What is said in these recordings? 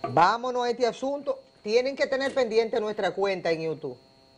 Vámonos a este asunto. Tienen que tener pendiente nuestra cuenta en YouTube.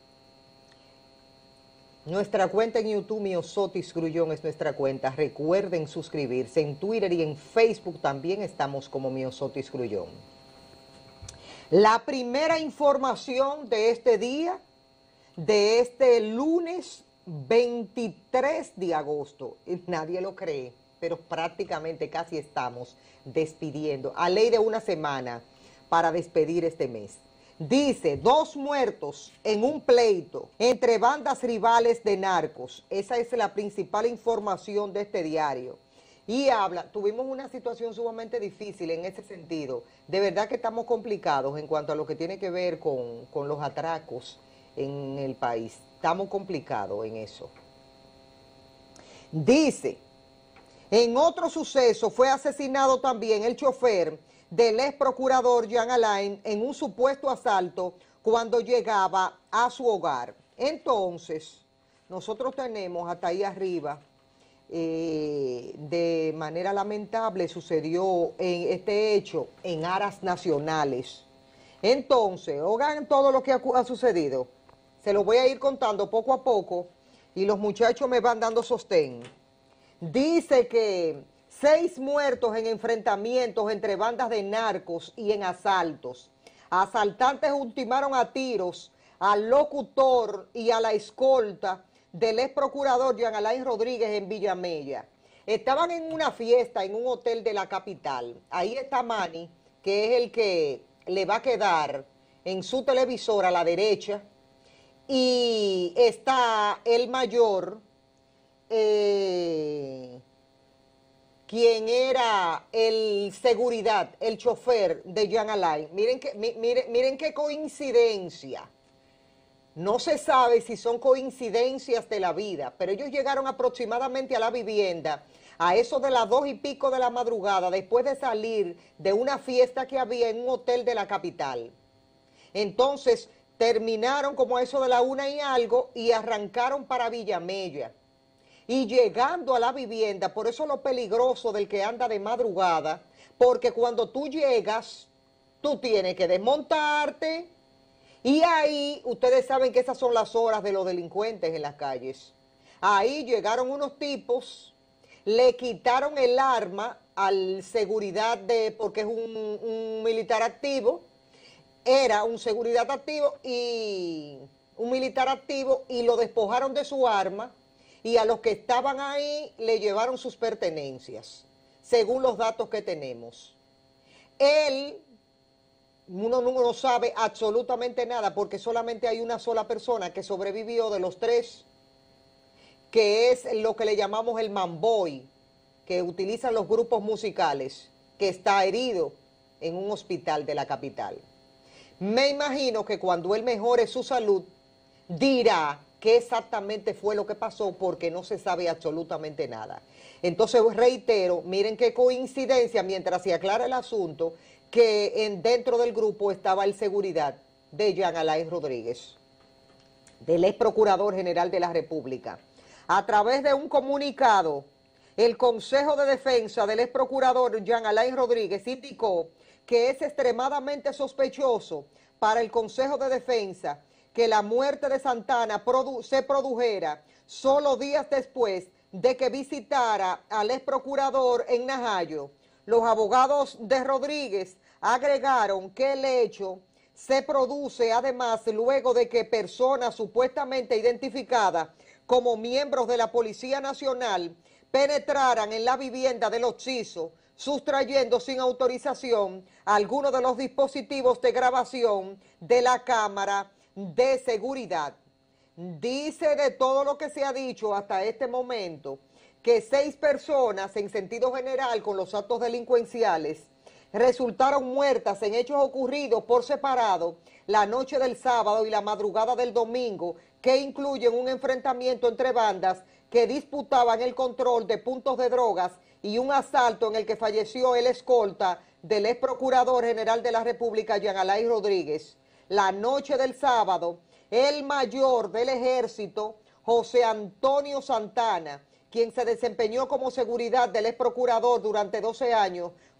Nuestra cuenta en YouTube, Miosotis Grullón, es nuestra cuenta. Recuerden suscribirse. En Twitter y en Facebook también estamos como Miosotis Grullón. La primera información de este día, de este lunes 23 de agosto, nadie lo cree, pero prácticamente casi estamos despidiendo, a ley de una semana para despedir este mes. Dice, 2 muertos en un pleito entre bandas rivales de narcos. Esa es la principal información de este diario. Y habla, tuvimos una situación sumamente difícil en ese sentido. De verdad que estamos complicados en cuanto a lo que tiene que ver con los atracos en el país. Estamos complicados en eso. Dice, en otro suceso fue asesinado también el chofer del ex procurador Jean Alain en un supuesto asalto cuando llegaba a su hogar. Entonces, nosotros tenemos hasta ahí arriba, de manera lamentable sucedió en este hecho en aras nacionales. Entonces, oigan todo lo que ha sucedido. Se lo voy a ir contando poco a poco y los muchachos me van dando sostén. Dice que 6 muertos en enfrentamientos entre bandas de narcos y en asaltos. Asaltantes ultimaron a tiros al locutor y a la escolta del ex procurador Jean Alain Rodríguez en Villamella. Estaban en una fiesta en un hotel de la capital. Ahí está Manny, que es el que le va a quedar en su televisor a la derecha. Y está el mayor, quien era el seguridad, el chofer de Jean Alain. Miren qué coincidencia. No se sabe si son coincidencias de la vida, pero ellos llegaron aproximadamente a la vivienda a eso de las 2 y pico de la madrugada, después de salir de una fiesta que había en un hotel de la capital. Entonces, terminaron como a eso de la 1 y algo y arrancaron para Villamella. Y llegando a la vivienda, por eso lo peligroso del que anda de madrugada, porque cuando tú llegas, tú tienes que desmontarte. Y ahí, ustedes saben que esas son las horas de los delincuentes en las calles. Ahí llegaron unos tipos, le quitaron el arma al seguridad porque es un militar activo, era un seguridad activo y un militar activo, y lo despojaron de su arma, y a los que estaban ahí le llevaron sus pertenencias, según los datos que tenemos. Uno no sabe absolutamente nada porque solamente hay una sola persona que sobrevivió de los 3, que es lo que le llamamos el manboy, que utilizan los grupos musicales, que está herido en un hospital de la capital. Me imagino que cuando él mejore su salud, dirá qué exactamente fue lo que pasó, porque no se sabe absolutamente nada. Entonces, reitero, miren qué coincidencia, mientras se aclara el asunto, que dentro del grupo estaba el seguridad de Jean Alain Rodríguez, del ex procurador general de la República. A través de un comunicado, el Consejo de Defensa del ex procurador Jean Alain Rodríguez indicó que es extremadamente sospechoso para el Consejo de Defensa que la muerte de Santana se produjera solo días después de que visitara al ex procurador en Najayo. Los abogados de Rodríguez agregaron que el hecho se produce además luego de que personas supuestamente identificadas como miembros de la Policía Nacional penetraran en la vivienda del occiso, sustrayendo sin autorización algunos de los dispositivos de grabación de la cámara de seguridad. Dice, de todo lo que se ha dicho hasta este momento, que 6 personas en sentido general con los actos delincuenciales resultaron muertas en hechos ocurridos por separado la noche del sábado y la madrugada del domingo, que incluyen un enfrentamiento entre bandas que disputaban el control de puntos de drogas y un asalto en el que falleció el escolta del ex procurador general de la República, Jean Alain Rodríguez. La noche del sábado, el mayor del ejército, José Antonio Santana, quien se desempeñó como seguridad del ex procurador durante 12 años,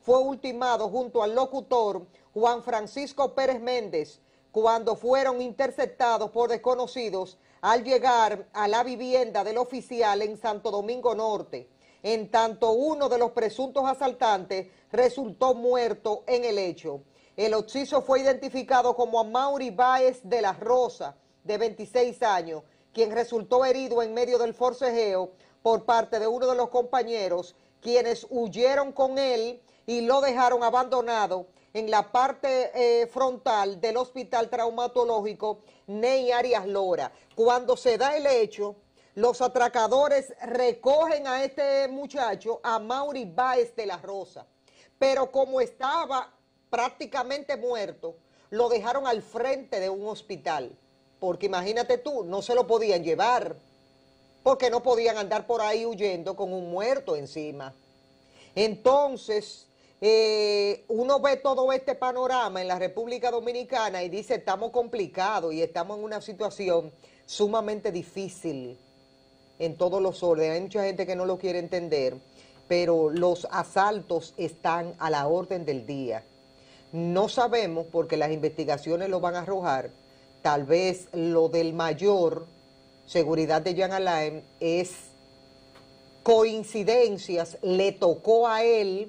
fue ultimado junto al locutor Juan Francisco Pérez Méndez cuando fueron interceptados por desconocidos al llegar a la vivienda del oficial en Santo Domingo Norte. En tanto, uno de los presuntos asaltantes resultó muerto en el hecho. El occiso fue identificado como Amaury Báez de la Rosa, de 26 años, quien resultó herido en medio del forcejeo por parte de uno de los compañeros, quienes huyeron con él y lo dejaron abandonado en la parte frontal del Hospital Traumatológico Ney Arias Lora. Cuando se da el hecho, los atracadores recogen a este muchacho, a Amaury Báez de la Rosa, pero como estaba prácticamente muerto, lo dejaron al frente de un hospital, porque imagínate tú, no se lo podían llevar, porque no podían andar por ahí huyendo con un muerto encima. Entonces, uno ve todo este panorama en la República Dominicana y dice, estamos complicados y estamos en una situación sumamente difícil en todos los órdenes. Hay mucha gente que no lo quiere entender, pero los asaltos están a la orden del día. No sabemos, porque las investigaciones lo van a arrojar, tal vez lo del mayor, seguridad de Jean Alain, es coincidencias, le tocó a él,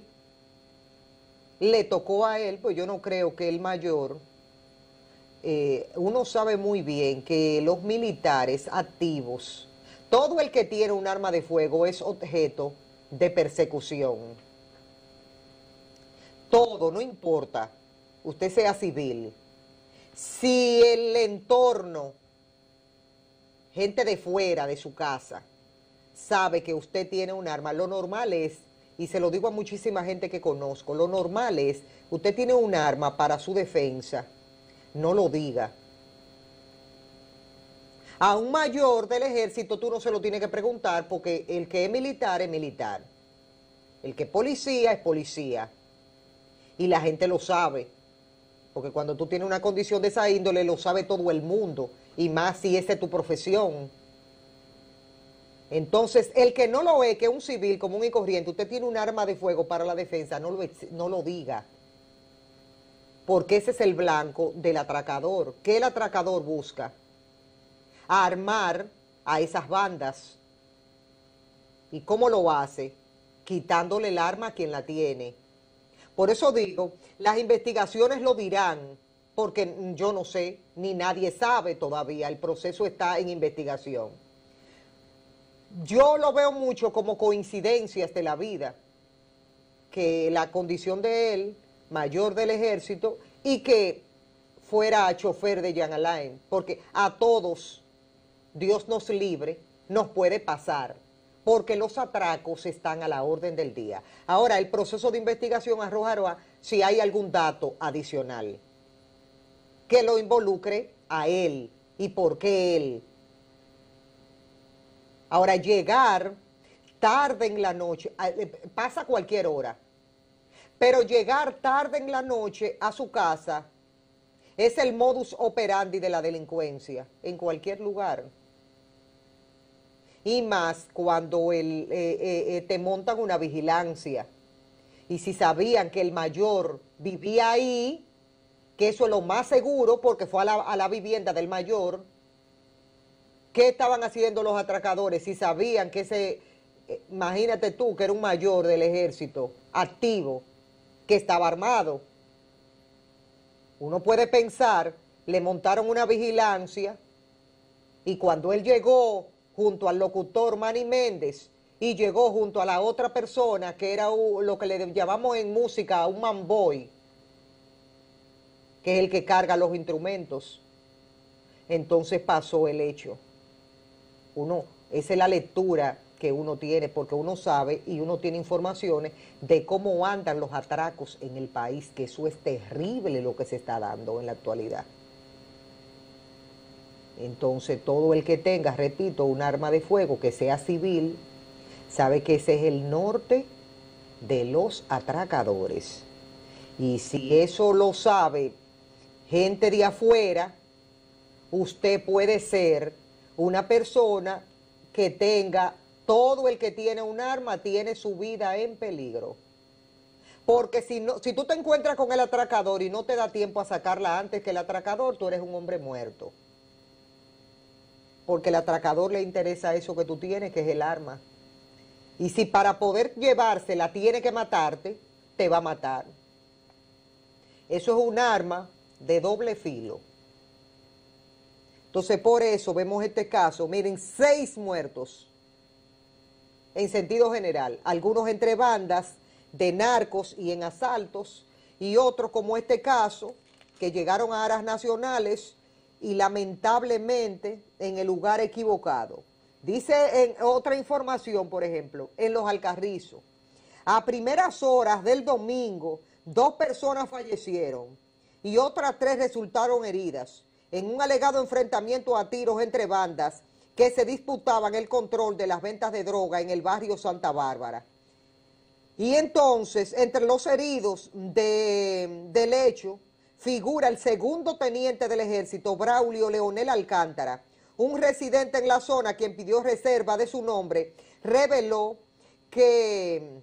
pues yo no creo que el mayor, uno sabe muy bien que los militares activos, todo el que tiene un arma de fuego es objeto de persecución. Todo, no importa, usted sea civil. Si el entorno, gente de fuera de su casa, sabe que usted tiene un arma, lo normal es, y se lo digo a muchísima gente que conozco, lo normal es, usted tiene un arma para su defensa, no lo diga. A un mayor del ejército tú no se lo tienes que preguntar, porque el que es militar, el que es policía, y la gente lo sabe, porque cuando tú tienes una condición de esa índole lo sabe todo el mundo, y más si esa es tu profesión. Entonces, el que no lo ve, que es un civil común y corriente, usted tiene un arma de fuego para la defensa, no lo diga, porque ese es el blanco del atracador. ¿Qué el atracador busca? Armar a esas bandas. ¿Y cómo lo hace? Quitándole el arma a quien la tiene. Por eso digo, las investigaciones lo dirán, porque yo no sé, ni nadie sabe todavía, el proceso está en investigación. Yo lo veo mucho como coincidencias de la vida, que la condición de él, mayor del ejército, y que fuera chofer de Jean Alain, porque a todos, Dios nos libre, nos puede pasar, porque los atracos están a la orden del día. Ahora, el proceso de investigación arrojará si hay algún dato adicional que lo involucre a él y por qué él. Ahora, llegar tarde en la noche, pasa cualquier hora, pero llegar tarde en la noche a su casa es el modus operandi de la delincuencia en cualquier lugar. Y más cuando te montan una vigilancia. Y si sabían que el mayor vivía ahí, que eso es lo más seguro porque fue a la vivienda del mayor, ¿qué estaban haciendo los atracadores si sabían que imagínate tú que era un mayor del ejército activo, que estaba armado? Uno puede pensar, le montaron una vigilancia y cuando él llegó junto al locutor Manny Méndez y llegó junto a la otra persona que era lo que le llamamos en música un manboy, que es el que carga los instrumentos, entonces pasó el hecho. Esa es la lectura que uno tiene, porque uno sabe y uno tiene informaciones de cómo andan los atracos en el país, que eso es terrible lo que se está dando en la actualidad. Entonces, todo el que tenga, repito, un arma de fuego que sea civil, sabe que ese es el norte de los atracadores. Y si eso lo sabe gente de afuera, usted puede ser una persona que tenga, todo el que tiene un arma tiene su vida en peligro. Porque si tú te encuentras con el atracador y no te da tiempo a sacarla antes que el atracador, tú eres un hombre muerto. Porque el atracador le interesa eso que tú tienes, que es el arma. Y si para poder llevársela tiene que matarte, te va a matar. Eso es un arma de doble filo. Entonces, por eso vemos este caso. Miren, 6 muertos en sentido general. Algunos entre bandas de narcos y en asaltos, y otros como este caso, que llegaron a aras nacionales y lamentablemente en el lugar equivocado. Dice en otra información, por ejemplo, en Los Alcarrizos, a primeras horas del domingo, 2 personas fallecieron y otras 3 resultaron heridas en un alegado enfrentamiento a tiros entre bandas que se disputaban el control de las ventas de droga en el barrio Santa Bárbara. Y entonces, entre los heridos del hecho, figura el segundo teniente del ejército, Braulio Leonel Alcántara, un residente en la zona quien pidió reserva de su nombre, reveló que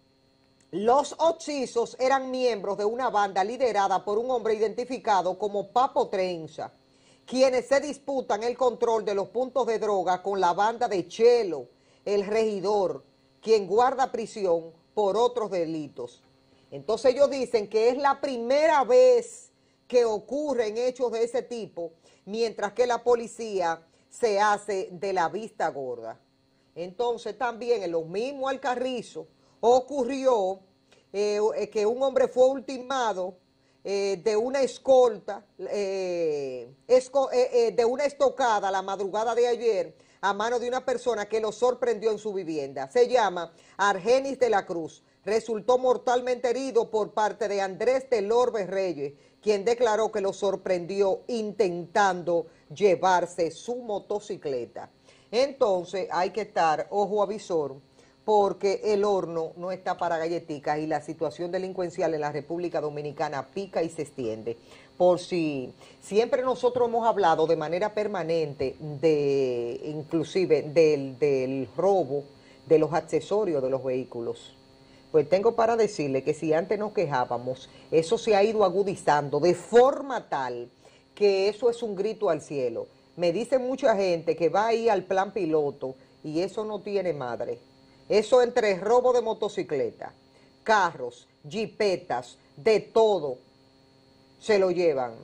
los occisos eran miembros de una banda liderada por un hombre identificado como Papo Trenza, quienes se disputan el control de los puntos de droga con la banda de Chelo, el regidor, quien guarda prisión por otros delitos. Entonces ellos dicen que es la primera vez que ocurren hechos de ese tipo, mientras que la policía se hace de la vista gorda. Entonces también en los mismos Alcarrizos ocurrió que un hombre fue ultimado de una escolta, de una estocada la madrugada de ayer a mano de una persona que lo sorprendió en su vivienda. Se llama Argenis de la Cruz. Resultó mortalmente herido por parte de Andrés del Orbe Reyes, quien declaró que lo sorprendió intentando llevarse su motocicleta. Entonces hay que estar ojo avisor, porque el horno no está para galleticas y la situación delincuencial en la República Dominicana pica y se extiende. Por si siempre nosotros hemos hablado de manera permanente de inclusive del robo de los accesorios de los vehículos. Pues tengo para decirle que si antes nos quejábamos, eso se ha ido agudizando de forma tal que eso es un grito al cielo. Me dice mucha gente que va ahí al plan piloto y eso no tiene madre. Eso entre robo de motocicleta, carros, jipetas, de todo, se lo llevan.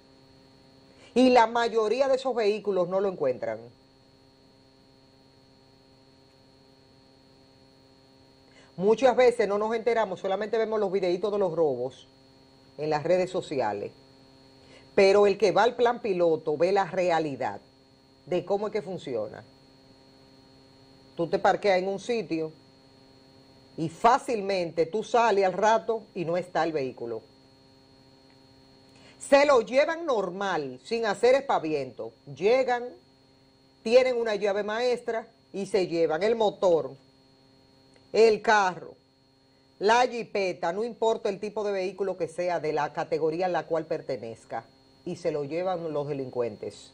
Y la mayoría de esos vehículos no lo encuentran. Muchas veces no nos enteramos, solamente vemos los videitos de los robos en las redes sociales. Pero el que va al plan piloto ve la realidad de cómo es que funciona. Tú te parqueas en un sitio y fácilmente tú sales al rato y no está el vehículo. Se lo llevan normal, sin hacer espaviento. Llegan, tienen una llave maestra y se llevan el motor, el carro, la jipeta, no importa el tipo de vehículo que sea, de la categoría a la cual pertenezca, y se lo llevan los delincuentes.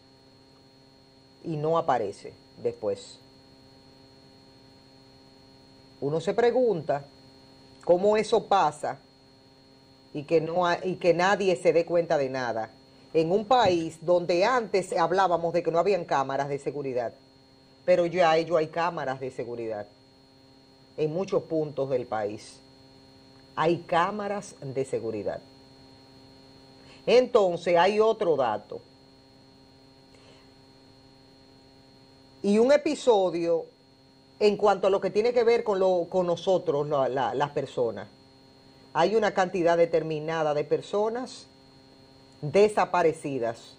Y no aparece después. Uno se pregunta cómo eso pasa y que nadie se dé cuenta de nada. En un país donde antes hablábamos de que no habían cámaras de seguridad, pero ya hay cámaras de seguridad. En muchos puntos del país hay cámaras de seguridad. Entonces hay otro dato. Y un episodio en cuanto a lo que tiene que ver con nosotros, las personas. Hay una cantidad determinada de personas desaparecidas,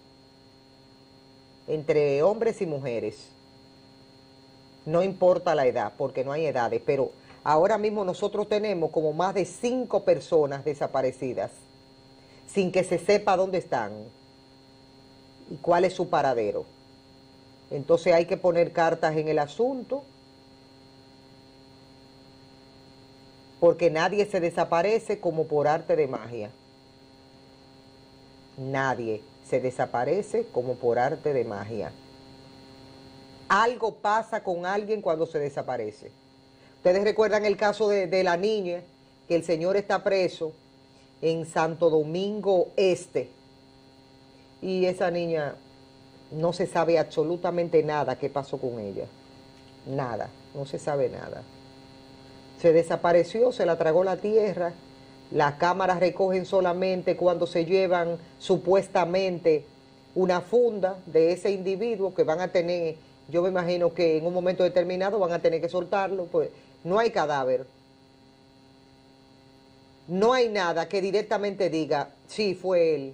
entre hombres y mujeres. No importa la edad, porque no hay edades, pero ahora mismo nosotros tenemos como más de 5 personas desaparecidas, sin que se sepa dónde están y cuál es su paradero. Entonces hay que poner cartas en el asunto, porque nadie se desaparece como por arte de magia. Nadie se desaparece como por arte de magia. Algo pasa con alguien cuando se desaparece. Ustedes recuerdan el caso de la niña que el señor está preso en Santo Domingo Este. Y esa niña no se sabe absolutamente nada qué pasó con ella. Nada, no se sabe nada. Se desapareció, se la tragó la tierra. Las cámaras recogen solamente cuando se llevan supuestamente una funda de ese individuo que van a tener, yo me imagino que en un momento determinado van a tener que soltarlo, pues no hay cadáver. No hay nada que directamente diga, sí, fue él.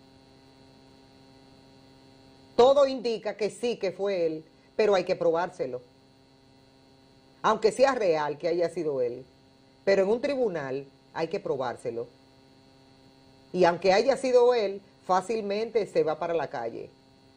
Todo indica que sí, que fue él, pero hay que probárselo. Aunque sea real que haya sido él. Pero en un tribunal hay que probárselo. Y aunque haya sido él, fácilmente se va para la calle.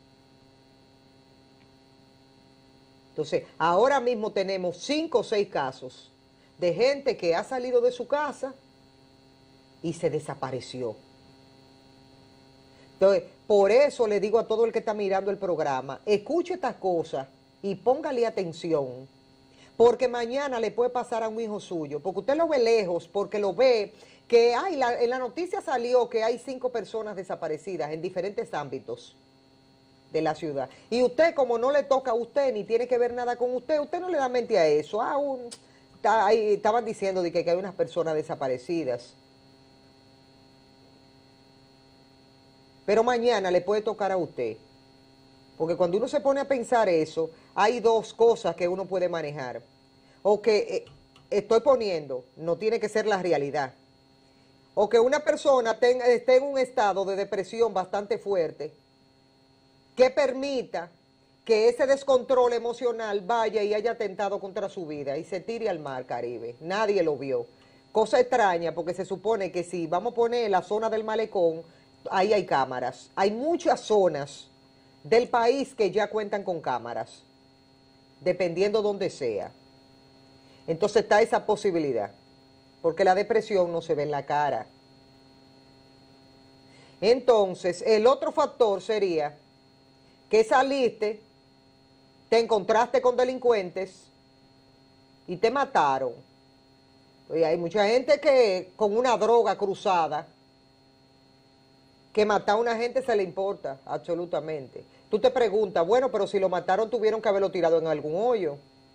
Entonces, ahora mismo tenemos 5 o 6 casos de gente que ha salido de su casa y se desapareció. Entonces, por eso le digo a todo el que está mirando el programa, escuche estas cosas y póngale atención, porque mañana le puede pasar a un hijo suyo, porque usted lo ve lejos, porque lo ve que en la noticia salió que hay 5 personas desaparecidas en diferentes ámbitos de la ciudad. Y usted, como no le toca a usted, ni tiene que ver nada con usted no le da mente a eso. Estaban diciendo de que hay unas personas desaparecidas. Pero mañana le puede tocar a usted. Porque cuando uno se pone a pensar eso, hay 2 cosas que uno puede manejar. O que estoy poniendo, no tiene que ser la realidad. O que una persona esté en un estado de depresión bastante fuerte, que permita que ese descontrol emocional vaya y haya atentado contra su vida y se tire al mar Caribe. Nadie lo vio. Cosa extraña, porque se supone que si vamos a poner la zona del malecón, ahí hay cámaras. Hay muchas zonas del país que ya cuentan con cámaras, dependiendo donde sea. Entonces está esa posibilidad, porque la depresión no se ve en la cara. Entonces, el otro factor sería que saliste, te encontraste con delincuentes y te mataron. Oye, hay mucha gente que con una droga cruzada, que matar a una gente se le importa, absolutamente. Tú te preguntas, bueno, pero si lo mataron tuvieron que haberlo tirado en algún hoyo.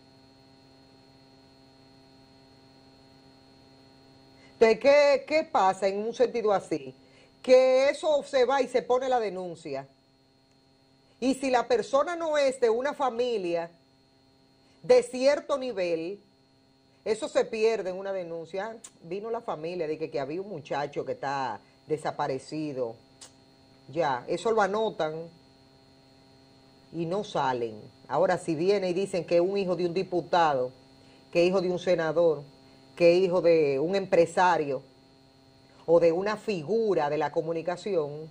Entonces, ¿qué pasa en un sentido así? Que eso se va y se pone la denuncia. Y si la persona no es de una familia de cierto nivel, eso se pierde en una denuncia. Vino la familia de que había un muchacho que está desaparecido. Ya, eso lo anotan y no salen. Ahora, si viene y dicen que es un hijo de un diputado, que es hijo de un senador, que es hijo de un empresario o de una figura de la comunicación,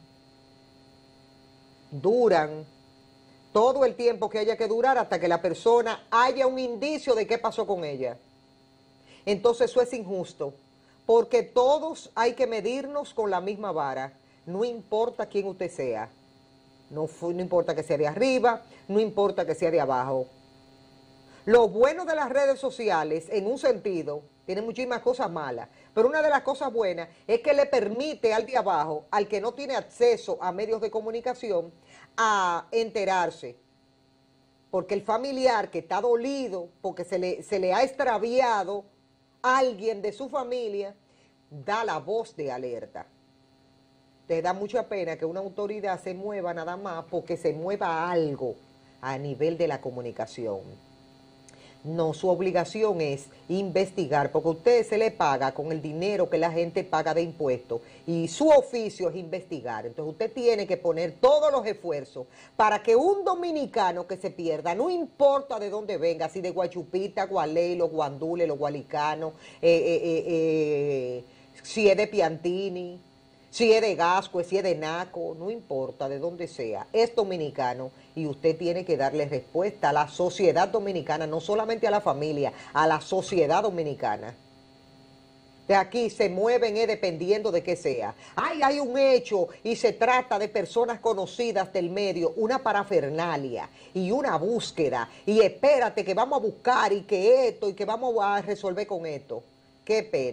duran todo el tiempo que haya que durar hasta que la persona haya un indicio de qué pasó con ella. Entonces eso es injusto, porque todos hay que medirnos con la misma vara, no importa quién usted sea, no importa que sea de arriba, no importa que sea de abajo. Lo bueno de las redes sociales, en un sentido, tiene muchísimas cosas malas, pero una de las cosas buenas es que le permite al de abajo, al que no tiene acceso a medios de comunicación, a enterarse. Porque el familiar que está dolido, porque se le ha extraviado alguien de su familia, da la voz de alerta. Te da mucha pena que una autoridad se mueva nada más porque se mueva algo a nivel de la comunicación. No, su obligación es investigar, porque a usted se le paga con el dinero que la gente paga de impuestos y su oficio es investigar. Entonces usted tiene que poner todos los esfuerzos para que un dominicano que se pierda, no importa de dónde venga, si de Guachupita, Gualey, los guandules, los gualicanos, si es de Piantini, si es de Gascue, si es de Naco, no importa de dónde sea, es dominicano y usted tiene que darle respuesta a la sociedad dominicana, no solamente a la familia, a la sociedad dominicana. De aquí se mueven dependiendo de qué sea. Hay un hecho y se trata de personas conocidas del medio, una parafernalia y una búsqueda. Y espérate que vamos a buscar y que esto y que vamos a resolver con esto. Qué pena.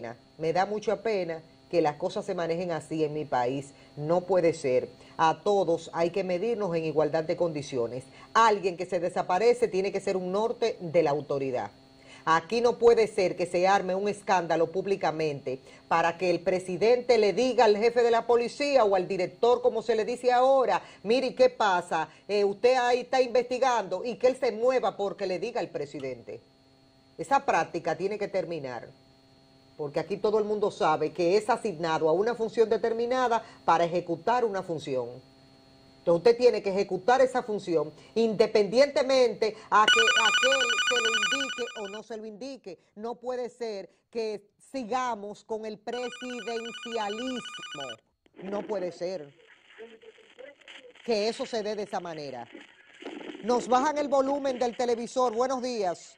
Me da mucha pena que las cosas se manejen así en mi país. No puede ser. A todos hay que medirnos en igualdad de condiciones. Alguien que se desaparece tiene que ser un norte de la autoridad. Aquí no puede ser que se arme un escándalo públicamente para que el presidente le diga al jefe de la policía o al director, como se le dice ahora, mire, ¿qué pasa? Usted ahí está investigando, y que él se mueva porque le diga al presidente. Esa práctica tiene que terminar, porque aquí todo el mundo sabe que es asignado a una función determinada para ejecutar una función. Entonces usted tiene que ejecutar esa función independientemente a que aquel se lo indique o no se lo indique. No puede ser que sigamos con el presidencialismo. No puede ser que eso se dé de esa manera. Nos bajan el volumen del televisor. Buenos días.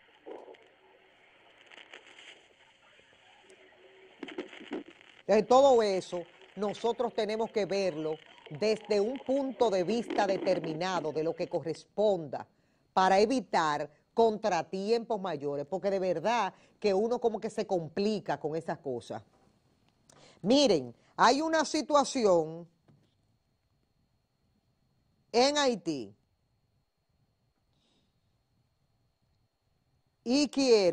De todo eso, nosotros tenemos que verlo desde un punto de vista determinado de lo que corresponda para evitar contratiempos mayores, porque de verdad que uno como que se complica con esas cosas. Miren, hay una situación en Haití y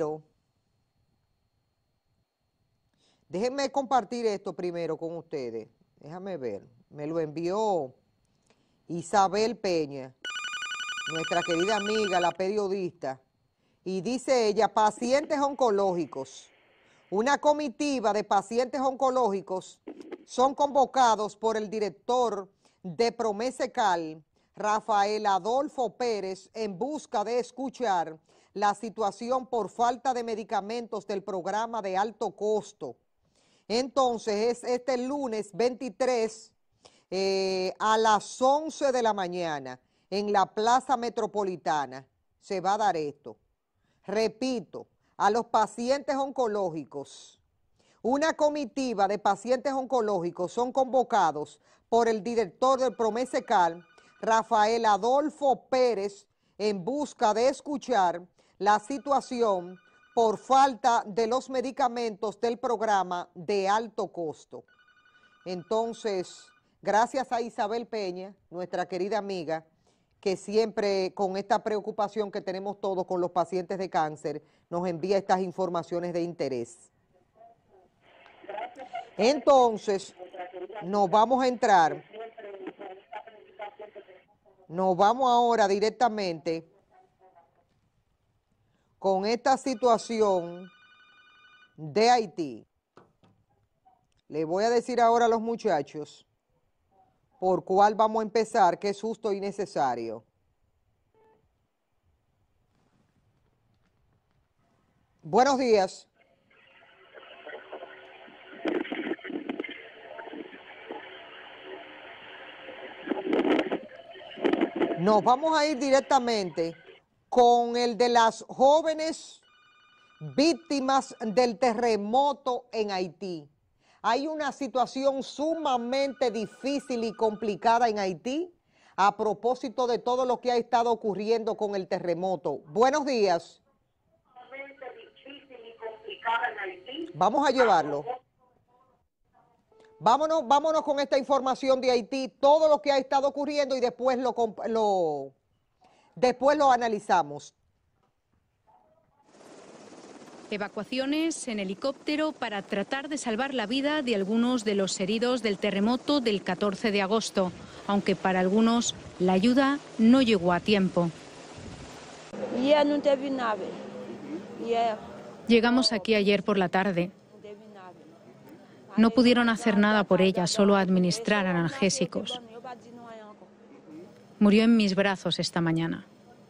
déjenme compartir esto primero con ustedes. Déjame ver. Me lo envió Isabel Peña, nuestra querida amiga, la periodista. Y dice ella, pacientes oncológicos. Una comitiva de pacientes oncológicos son convocados por el director de Promesecal, Rafael Adolfo Pérez, en busca de escuchar la situación por falta de medicamentos del programa de alto costo. Entonces, es este lunes 23 a las 11 de la mañana en la Plaza Metropolitana se va a dar esto. Repito, a los pacientes oncológicos. Una comitiva de pacientes oncológicos son convocados por el director del Promesecal, Rafael Adolfo Pérez, en busca de escuchar la situación por falta de los medicamentos del programa de alto costo. Entonces, gracias a Isabel Peña, nuestra querida amiga, que siempre con esta preocupación que tenemos todos con los pacientes de cáncer, nos envía estas informaciones de interés. Entonces, nos vamos ahora directamente con esta situación de Haití. Le voy a decir ahora a los muchachos por cuál vamos a empezar, que es justo y necesario. Buenos días. Nos vamos a ir directamente con el de las jóvenes víctimas del terremoto en Haití. Hay una situación sumamente difícil y complicada en Haití a propósito de todo lo que ha estado ocurriendo con el terremoto. Buenos días. Vamos a llevarlo. Vámonos con esta información de Haití, todo lo que ha estado ocurriendo y después lo analizamos. Evacuaciones en helicóptero para tratar de salvar la vida de algunos de los heridos del terremoto del 14 de agosto, aunque para algunos la ayuda no llegó a tiempo. Llegamos aquí ayer por la tarde. No pudieron hacer nada por ella, solo administrar analgésicos. Murió en mis brazos esta mañana.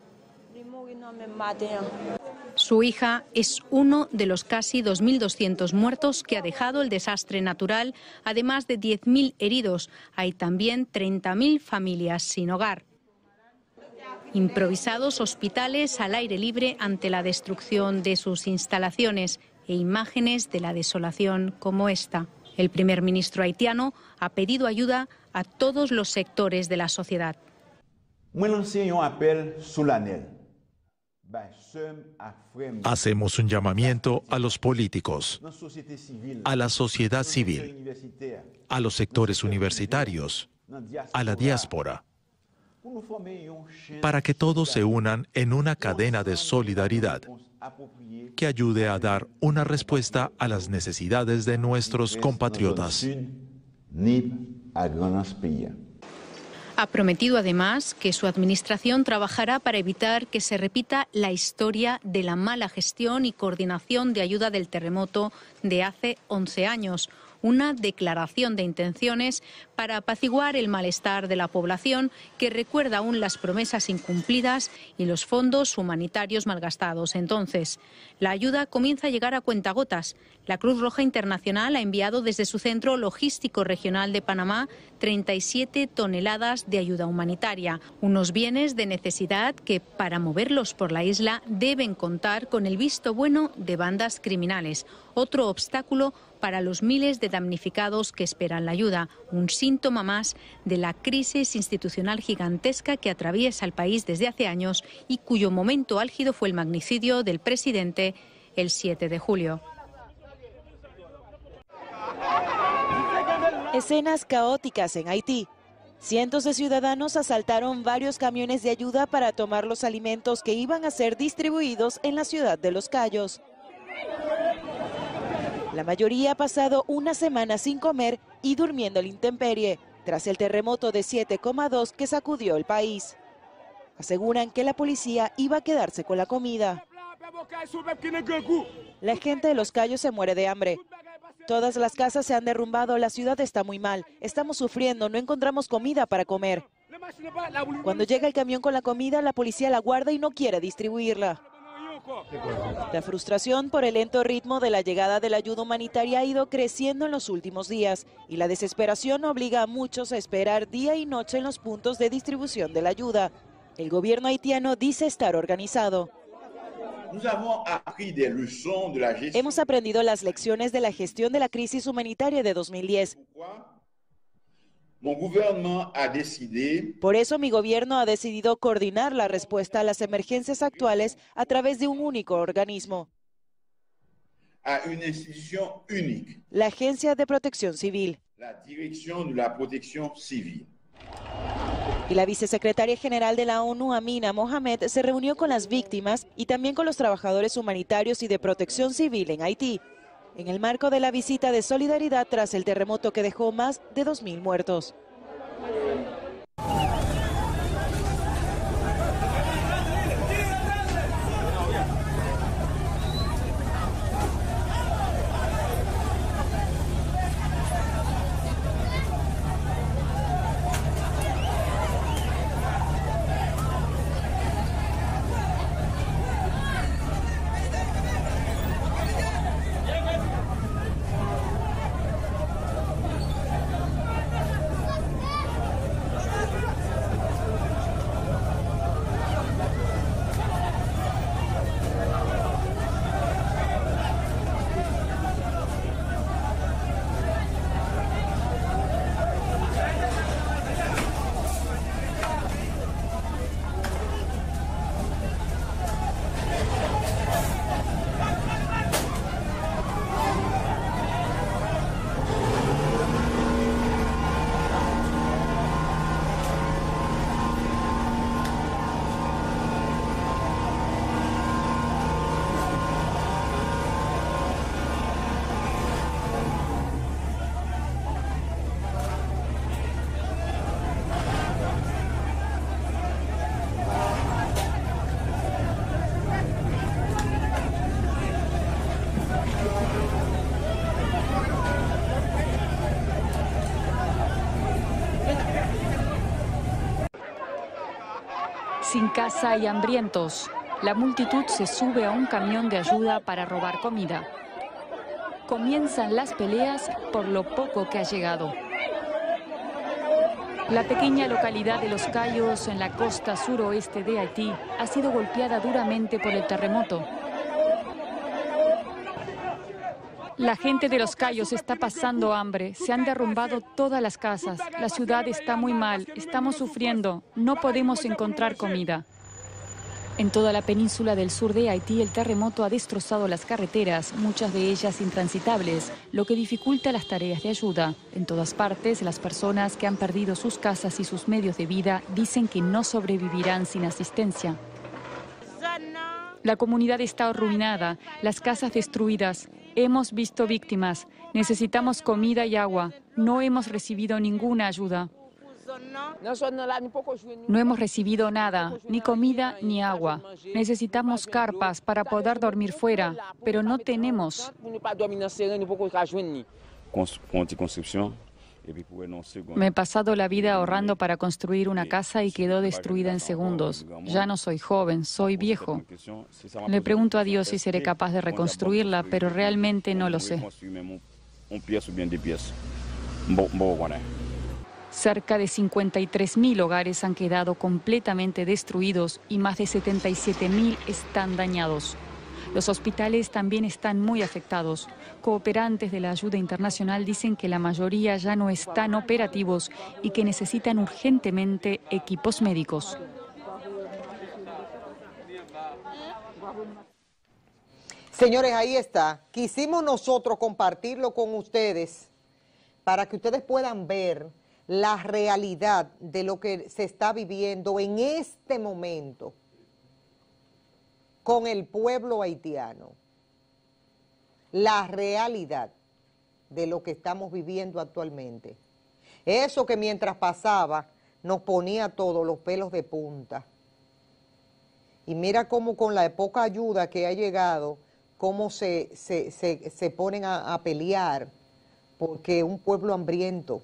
Su hija es uno de los casi 2.200 muertos que ha dejado el desastre natural, además de 10.000 heridos. Hay también 30.000 familias sin hogar. Improvisados hospitales al aire libre ante la destrucción de sus instalaciones e imágenes de la desolación como esta. El primer ministro haitiano ha pedido ayuda a todos los sectores de la sociedad. Hacemos un llamamiento a los políticos, a la sociedad civil, a los sectores universitarios, a la diáspora, para que todos se unan en una cadena de solidaridad que ayude a dar una respuesta a las necesidades de nuestros compatriotas. Ha prometido además que su administración trabajará para evitar que se repita la historia de la mala gestión y coordinación de ayuda del terremoto de hace 11 años. Una declaración de intenciones para apaciguar el malestar de la población que recuerda aún las promesas incumplidas y los fondos humanitarios malgastados. Entonces, la ayuda comienza a llegar a cuentagotas. La Cruz Roja Internacional ha enviado desde su centro logístico regional de Panamá 37 toneladas de ayuda humanitaria, unos bienes de necesidad que, para moverlos por la isla, deben contar con el visto bueno de bandas criminales. Otro obstáculo para los miles de damnificados que esperan la ayuda, un síntoma más de la crisis institucional gigantesca que atraviesa el país desde hace años y cuyo momento álgido fue el magnicidio del presidente el 7 de julio. Escenas caóticas en Haití. Cientos de ciudadanos asaltaron varios camiones de ayuda para tomar los alimentos que iban a ser distribuidos en la ciudad de Los Cayos. La mayoría ha pasado una semana sin comer y durmiendo a la intemperie, tras el terremoto de 7,2 que sacudió el país. Aseguran que la policía iba a quedarse con la comida. La gente de Los Cayos se muere de hambre. Todas las casas se han derrumbado, la ciudad está muy mal. Estamos sufriendo, no encontramos comida para comer. Cuando llega el camión con la comida, la policía la guarda y no quiere distribuirla. La frustración por el lento ritmo de la llegada de la ayuda humanitaria ha ido creciendo en los últimos días y la desesperación obliga a muchos a esperar día y noche en los puntos de distribución de la ayuda. El gobierno haitiano dice estar organizado. Hemos aprendido las lecciones de la gestión de la crisis humanitaria de 2010. Por eso mi gobierno ha decidido coordinar la respuesta a las emergencias actuales a través de un único organismo. La Agencia de Protección Civil. Y la vicesecretaria general de la ONU, Amina Mohamed, se reunió con las víctimas y también con los trabajadores humanitarios y de protección civil en Haití, en el marco de la visita de solidaridad tras el terremoto que dejó más de 2.000 muertos. Sin casa y hambrientos, la multitud se sube a un camión de ayuda para robar comida. Comienzan las peleas por lo poco que ha llegado. La pequeña localidad de Los Cayos, en la costa suroeste de Haití, ha sido golpeada duramente por el terremoto. La gente de Los Cayos está pasando hambre, se han derrumbado todas las casas, la ciudad está muy mal, estamos sufriendo, no podemos encontrar comida. En toda la península del sur de Haití, el terremoto ha destrozado las carreteras, muchas de ellas intransitables, lo que dificulta las tareas de ayuda. En todas partes, las personas que han perdido sus casas y sus medios de vida dicen que no sobrevivirán sin asistencia. La comunidad está arruinada, las casas destruidas. Hemos visto víctimas. Necesitamos comida y agua. No hemos recibido ninguna ayuda. No hemos recibido nada, ni comida ni agua. Necesitamos carpas para poder dormir fuera, pero no tenemos. Me he pasado la vida ahorrando para construir una casa y quedó destruida en segundos. Ya no soy joven, soy viejo. Le pregunto a Dios si seré capaz de reconstruirla, pero realmente no lo sé. Cerca de 53.000 hogares han quedado completamente destruidos y más de 77.000 están dañados. Los hospitales también están muy afectados. Cooperantes de la ayuda internacional dicen que la mayoría ya no están operativos y que necesitan urgentemente equipos médicos. Señores, ahí está. Quisimos nosotros compartirlo con ustedes para que ustedes puedan ver la realidad de lo que se está viviendo en este momento con el pueblo haitiano. La realidad de lo que estamos viviendo actualmente. Eso que mientras pasaba nos ponía todos los pelos de punta. Y mira cómo con la poca ayuda que ha llegado, cómo se ponen a pelear, porque un pueblo hambriento.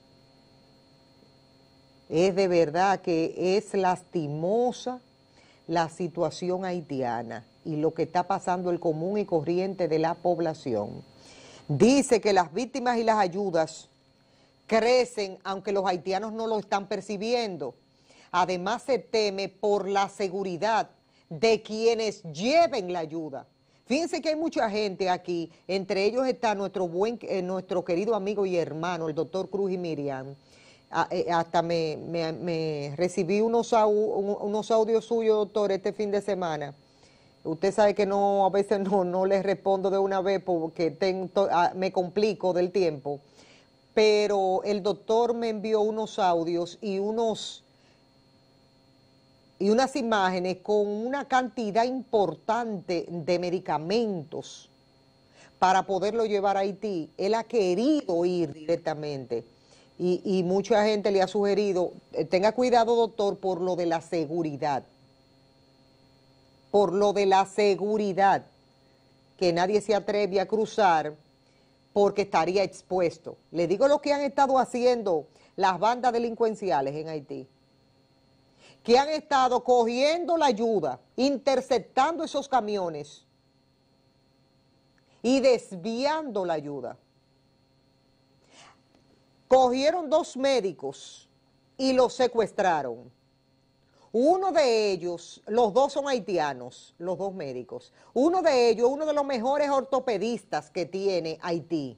Es de verdad que es lastimosa la situación haitiana y lo que está pasando el común y corriente de la población. Dice que las víctimas y las ayudas crecen aunque los haitianos no lo están percibiendo. Además se teme por la seguridad de quienes lleven la ayuda. Fíjense que hay mucha gente aquí, entre ellos está nuestro querido amigo y hermano, el doctor Cruz y Miriam. Hasta me recibí unos audios suyos, doctor, este fin de semana. Usted sabe que a veces no les respondo de una vez porque me complico del tiempo. Pero el doctor me envió unos audios y unas imágenes con una cantidad importante de medicamentos para poderlo llevar a Haití. Él ha querido ir directamente. Y mucha gente le ha sugerido, tenga cuidado, doctor, por lo de la seguridad. Por lo de la seguridad, que nadie se atreve a cruzar porque estaría expuesto. Le digo lo que han estado haciendo las bandas delincuenciales en Haití, que han estado cogiendo la ayuda, interceptando esos camiones y desviando la ayuda. Cogieron 2 médicos y los secuestraron. Uno de ellos, los 2 son haitianos, los 2 médicos. Uno de ellos, uno de los mejores ortopedistas que tiene Haití.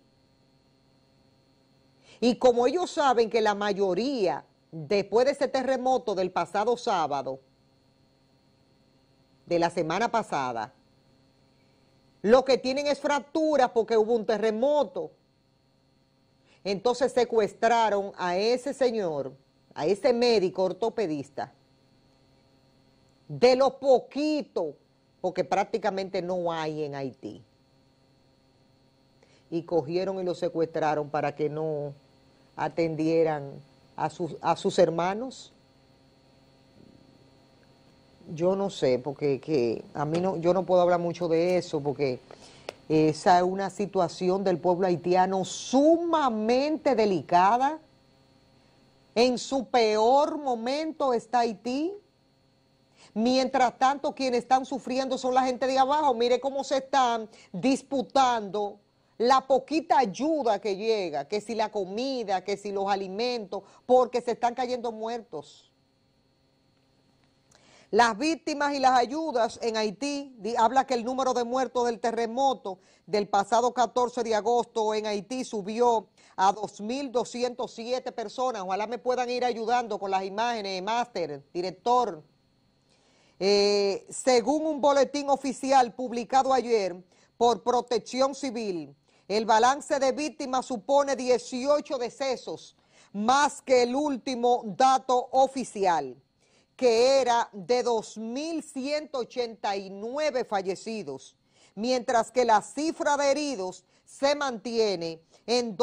Y como ellos saben que la mayoría, después de ese terremoto del pasado sábado, de la semana pasada, lo que tienen es fracturas porque hubo un terremoto. Entonces secuestraron a ese señor, a ese médico ortopedista, de lo poquito, porque prácticamente no hay en Haití. Y cogieron y lo secuestraron para que no atendieran a sus hermanos. Yo no sé, porque a mí yo no puedo hablar mucho de eso, porque esa es una situación del pueblo haitiano sumamente delicada. En su peor momento está Haití. Mientras tanto, quienes están sufriendo son la gente de abajo. Mire cómo se están disputando la poquita ayuda que llega, que si la comida, que si los alimentos, porque se están cayendo muertos. Las víctimas y las ayudas en Haití, habla que el número de muertos del terremoto del pasado 14 de agosto en Haití subió a 2.207 personas. Ojalá me puedan ir ayudando con las imágenes, máster, director. Según un boletín oficial publicado ayer por Protección Civil, el balance de víctimas supone 18 decesos, más que el último dato oficial, que era de 2.189 fallecidos, mientras que la cifra de heridos se mantiene en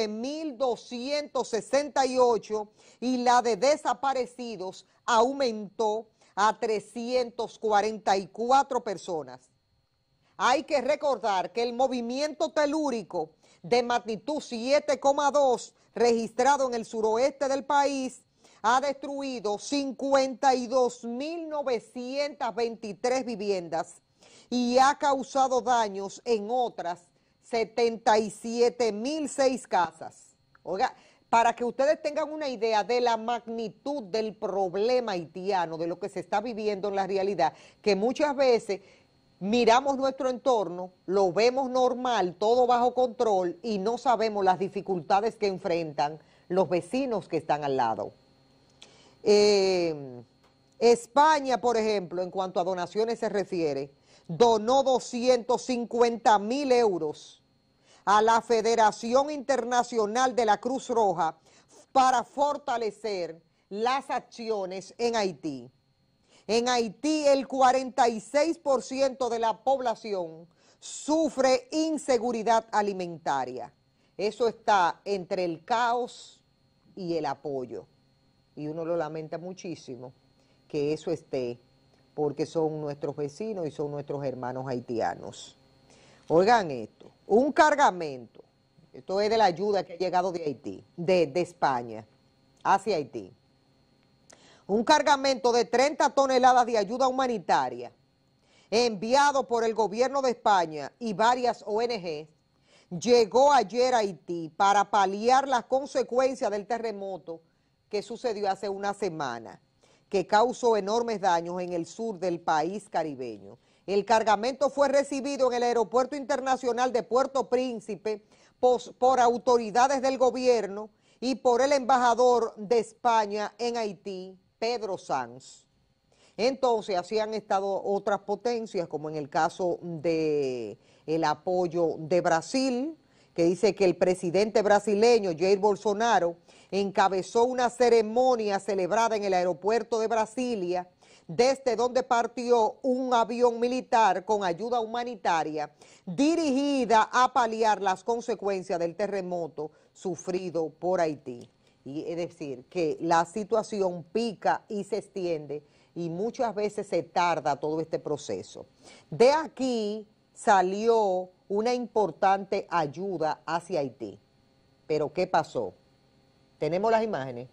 12.268 y la de desaparecidos aumentó a 344 personas. Hay que recordar que el movimiento telúrico de magnitud 7,2 registrado en el suroeste del país ha destruido 52.923 viviendas y ha causado daños en otras 77.006 casas. Oiga, para que ustedes tengan una idea de la magnitud del problema haitiano, de lo que se está viviendo en la realidad, que muchas veces miramos nuestro entorno, lo vemos normal, todo bajo control y no sabemos las dificultades que enfrentan los vecinos que están al lado. España, por ejemplo, en cuanto a donaciones se refiere, donó 250.000 euros a la Federación Internacional de la Cruz Roja para fortalecer las acciones en Haití. En Haití, el 46% de la población sufre inseguridad alimentaria. Eso está entre el caos y el apoyo. Y uno lo lamenta muchísimo que eso esté, porque son nuestros vecinos y son nuestros hermanos haitianos. Oigan esto, un cargamento, esto es de la ayuda que ha llegado de Haití, de España hacia Haití. Un cargamento de 30 toneladas de ayuda humanitaria enviado por el gobierno de España y varias ONG llegó ayer a Haití para paliar las consecuencias del terremoto que sucedió hace una semana, que causó enormes daños en el sur del país caribeño. El cargamento fue recibido en el Aeropuerto Internacional de Puerto Príncipe por autoridades del gobierno y por el embajador de España en Haití, Pedro Sanz. Entonces, así han estado otras potencias, como en el caso del apoyo de Brasil, que dice que el presidente brasileño, Jair Bolsonaro, encabezó una ceremonia celebrada en el aeropuerto de Brasilia, desde donde partió un avión militar con ayuda humanitaria dirigida a paliar las consecuencias del terremoto sufrido por Haití. Y es decir, que la situación pica y se extiende y muchas veces se tarda todo este proceso. De aquí salió una importante ayuda hacia Haití. Pero ¿qué pasó? ¿Tenemos las imágenes?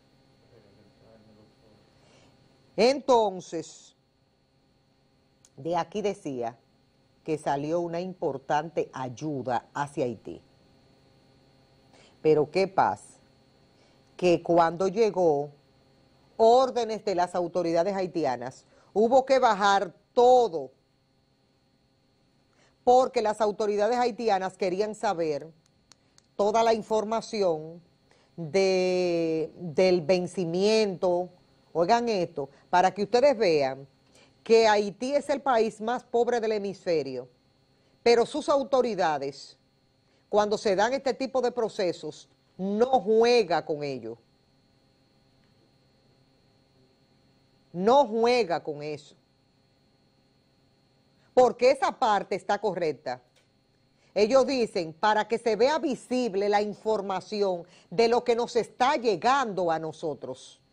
Entonces, de aquí decía que salió una importante ayuda hacia Haití. Pero ¿qué pasa? Que cuando llegó, órdenes de las autoridades haitianas, hubo que bajar todo, porque las autoridades haitianas querían saber toda la información del vencimiento. Oigan esto, para que ustedes vean que Haití es el país más pobre del hemisferio, pero sus autoridades, cuando se dan este tipo de procesos, no juega con ello. No juega con eso. Porque esa parte está correcta. Ellos dicen, para que se vea visible la información de lo que nos está llegando a nosotros.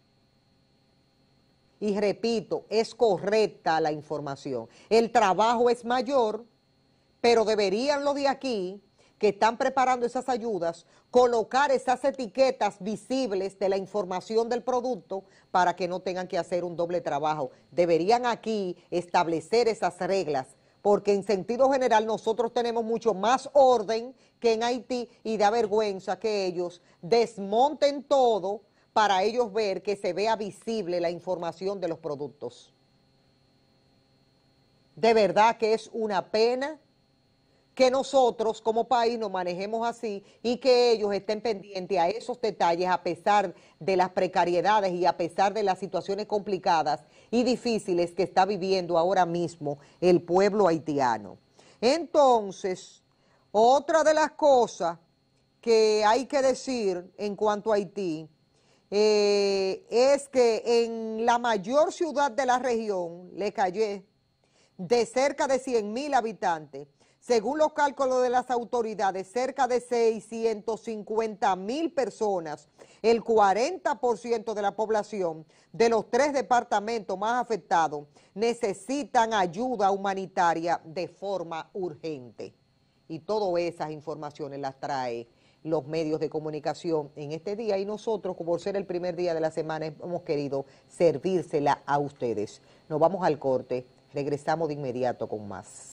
Y repito, es correcta la información. El trabajo es mayor, pero deberían los de aquí, que están preparando esas ayudas, colocar esas etiquetas visibles de la información del producto para que no tengan que hacer un doble trabajo. Deberían aquí establecer esas reglas, porque en sentido general nosotros tenemos mucho más orden que en Haití y da vergüenza que ellos desmonten todo para ellos ver que se vea visible la información de los productos. De verdad que es una pena que nosotros como país nos manejemos así y que ellos estén pendientes a esos detalles a pesar de las precariedades y a pesar de las situaciones complicadas y difíciles que está viviendo ahora mismo el pueblo haitiano. Entonces, otra de las cosas que hay que decir en cuanto a Haití es que en la mayor ciudad de la región, Le Cayé, de cerca de 100,000 habitantes, según los cálculos de las autoridades, cerca de 650,000 personas, el 40% de la población de los 3 departamentos más afectados, necesitan ayuda humanitaria de forma urgente. Y todas esas informaciones las trae los medios de comunicación en este día y nosotros, por ser el primer día de la semana, hemos querido servírsela a ustedes. Nos vamos al corte, regresamos de inmediato con más.